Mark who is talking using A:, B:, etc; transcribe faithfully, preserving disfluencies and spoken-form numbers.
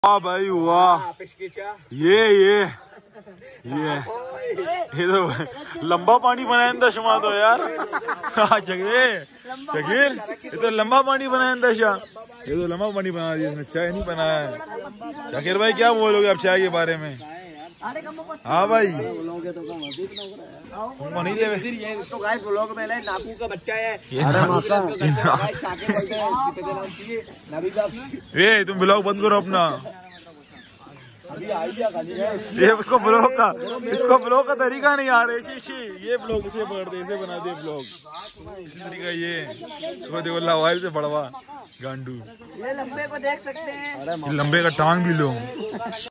A: वाह भाई वाह, ये ये ये ये तो लंबा पानी बनाया दशमा तो यार। जगे शकील, ये तो लंबा पानी बनाया दशा, ये तो लंबा पानी बना दिया इसने, चाय नहीं बनाया है। शकीर भाई क्या बोलोगे अब चाय के बारे में? हाँ भाई तुमको नहीं देवे,
B: इसको गाइस ब्लॉग में नाकू का बच्चा है।
A: ये तुम ब्लॉग बंद करो अपना, ये उसको ब्लॉग का इसको ब्लॉग का तरीका नहीं आ रहा है। शी ये ब्लॉग इसे पकड़ दे, इसे बना दे ब्लॉग इसी तरीका। ये इसको देखो लावाइल से बड़वा गांडू,
B: ये लंबे को देख सकते हैं,
A: लंबे का टांग भी लो।